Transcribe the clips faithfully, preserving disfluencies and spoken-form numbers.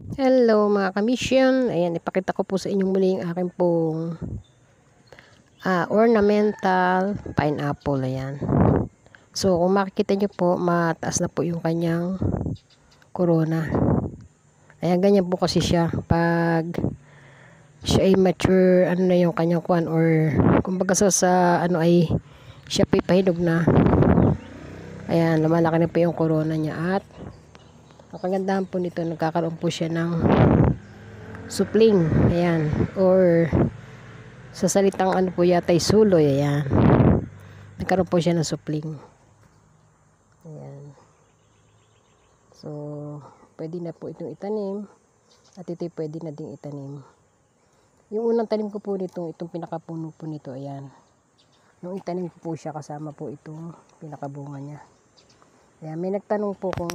Hello mga kamisyon, ayan ipakita ko po sa inyong muli yung aking pong uh, ornamental pineapple. Ayan, so kung makikita nyo po, mataas na po yung kanyang corona. Ayan, ganyan po kasi siya pag siya ay mature, ano na yung kanyang kuan, or kumbaga sa, sa ano ay siya pipahinog na. Ayan, lumalaki na po yung corona niya. At ang kagandahan po nito, nagkakaroon po siya ng supling. Ayan, or sa salitang ano po yata ay suloy. Ayan, nagkaroon po siya ng supling. Ayan, so pwede na po itong itanim, at ito pwede na ding itanim. Yung unang tanim ko po nito, itong pinakapuno po nito, ayan, nung itanim ko po siya, kasama po itong pinakabunga niya. Ayan, may nagtanong po kung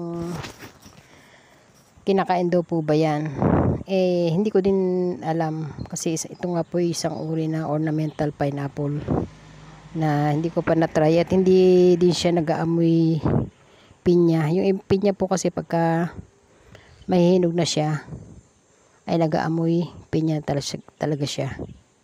kinakain daw po ba yan. Eh, hindi ko din alam. Kasi ito nga po isang uri na ornamental pineapple na hindi ko pa na-try. At hindi din siya nag-aamoy pinya. Yung pinya po kasi pagka may hinog na siya, ay nag-aamoy pinya talaga, talaga siya.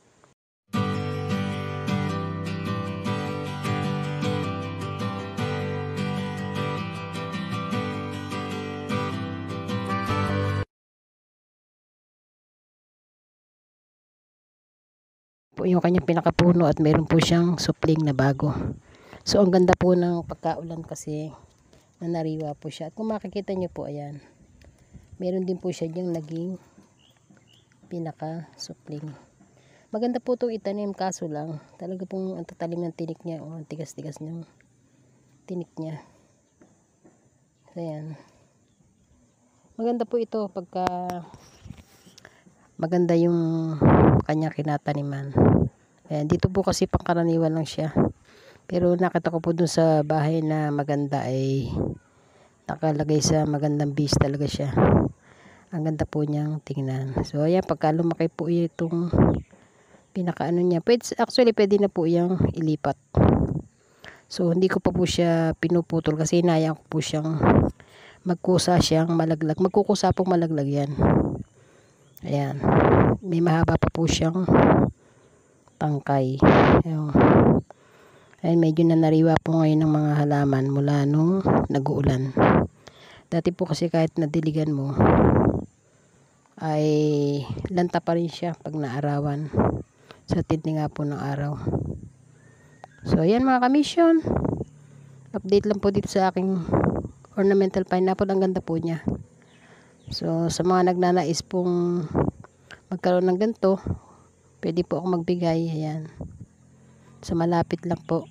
Po yung kanyang pinakapuno, at meron po siyang supling na bago. So ang ganda po ng pagkaulan kasi nanariwa po siya. At kung makikita nyo po, ayan, meron din po siya diyang naging pinaka supling. Maganda po itong itanim, kaso lang talaga pong ang tatalim ng tinik niya, o ang tigas-tigas ng tinik niya. So ayan, maganda po ito pagka maganda yung kanyang kinataniman. Ayan, dito po kasi pangkaraniwan lang siya. Pero nakita ko po dun sa bahay na maganda ay nakalagay sa magandang base talaga siya. Ang ganda po niyang tingnan. So ayan, pagka lumaki po itong pinakaano niya, pwede, actually pwede na po yung ilipat. So hindi ko pa po siya pinuputol kasi inayang ko po siyang magkusa siyang malaglag. Magkukusa pong malaglag yan. Ayan, may mahaba pa po siyang tangkay. Ayan, ayan, medyo nanariwa po ngayon ng mga halaman mula nung nag-uulan. Dati po kasi kahit nadiligan mo ay lanta pa rin siya pag naarawan, sa tindi nga po ng araw. So ayan mga kamisyon, update lang po dito sa aking ornamental pineapple. Ang ganda po niya. So sa mga nagnanais pong magkaroon ng ganito, pwede po ako magbigay. Ayan, sa malapit lang po.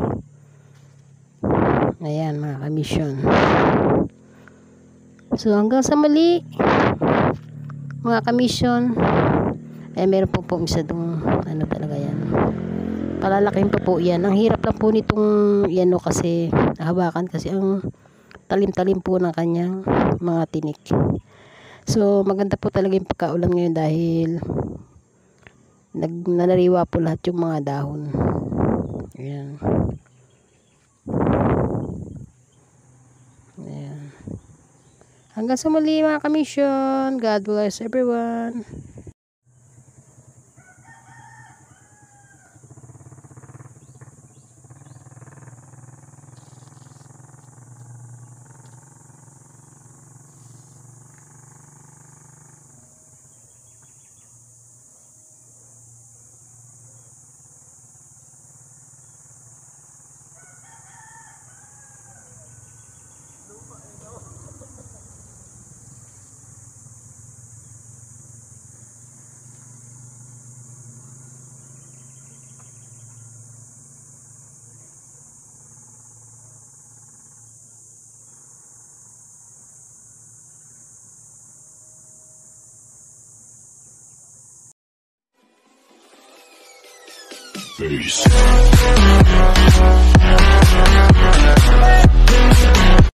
Ayan mga kamisyon. So hanggang sa muli mga kamisyon. Ay meron po po isa dong ano talaga yan, palalaking pa po yan. Ang hirap lang po nitong yan o, kasi nahawakan kasi ang talim-talim po ng kanyang mga tinik. So maganda po talaga yung pagkaulan ngayon dahil nag nanariwa po lahat yung mga dahon. Ayan. Ayan. Hanggang sa muli mga kamisyon. God bless everyone. Peace.